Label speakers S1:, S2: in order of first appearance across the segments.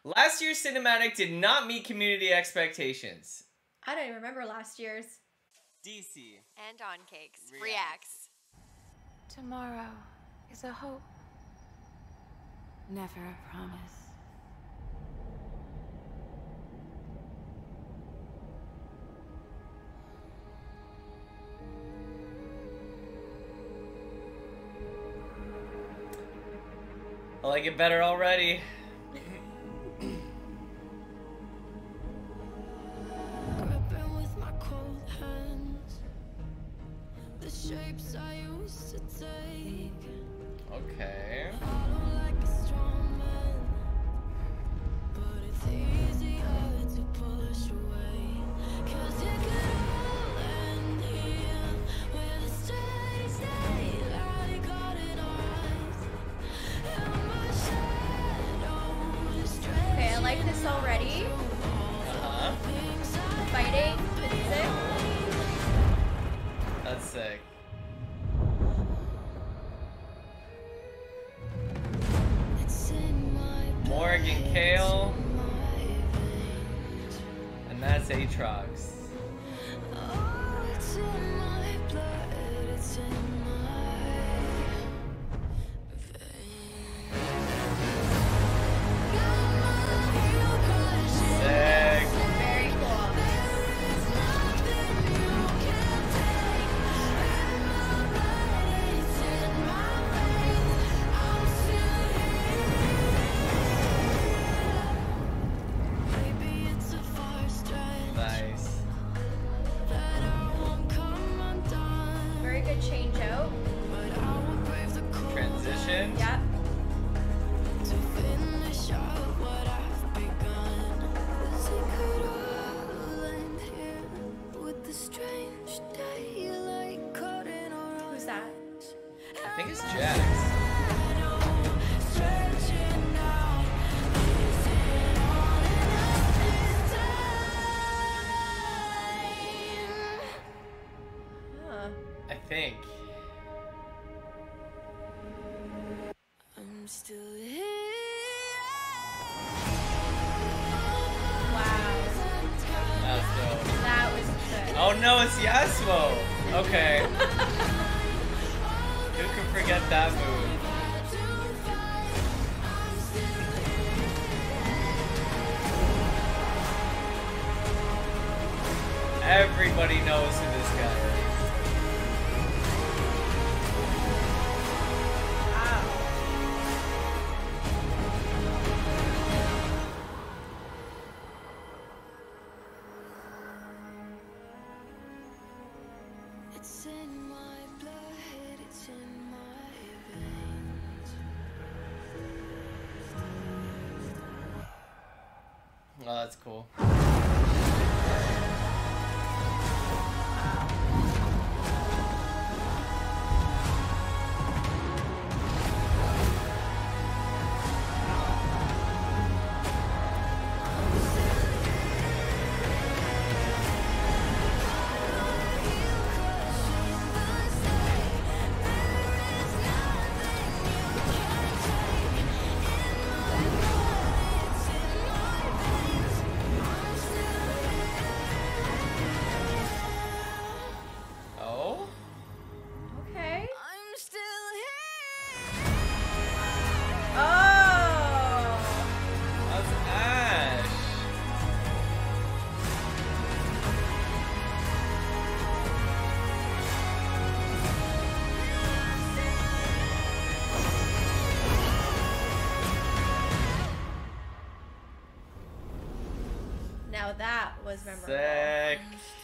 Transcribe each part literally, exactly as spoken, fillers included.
S1: Last year's cinematic did not meet community expectations.
S2: I don't even remember last year's.
S1: D C.
S3: And On Cakes
S1: Reacts.
S3: reacts.
S4: Tomorrow is a hope, never a promise.
S1: I like it better already.
S4: Gripping with my cold hands, the shapes I used to take.
S1: Okay.
S4: I don't like a strong man, but it's easier to push away. 'Cause it could all end here with a steady state like golden eyes. And my shadow is
S2: Okay, I like this already.
S1: Uh-huh.
S2: Fighting, the music.
S1: That's sick. Morgan Kale. And that's Aatrox. Sick.
S2: Very cool.
S1: Nice.
S2: Very good change out.
S1: Transition.
S2: Yep.
S4: To finish out what I've begun. Does it could all end here with the strange daylight caught in our eyes?
S2: Who's that?
S1: I think it's Jax.
S4: Stretching out, is it all enough this time?
S2: Huh.
S1: I think.
S4: I'm still here.
S2: Wow.
S1: That was dope.
S2: That was good.
S1: Oh no, it's Yasuo. Okay. Who can forget that move? Everybody knows who this guy is.
S2: Wow.
S4: It's in my blood, it's in my veins.
S1: Oh, that's cool. Oh?
S2: Okay.
S4: I'm still here.
S2: Oh.
S1: That's Ash.
S2: Now that was memorable.
S1: Sick.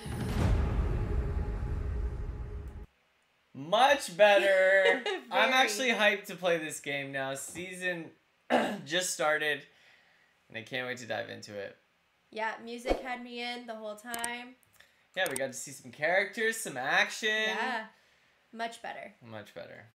S1: Much better. I'm
S2: Very.
S1: actually hyped to play this game now. Season just started, and I can't wait to dive into it.
S2: Yeah, music had me in the whole time.
S1: Yeah, we got to see some characters, some action.
S2: Yeah. Much better.
S1: Much better.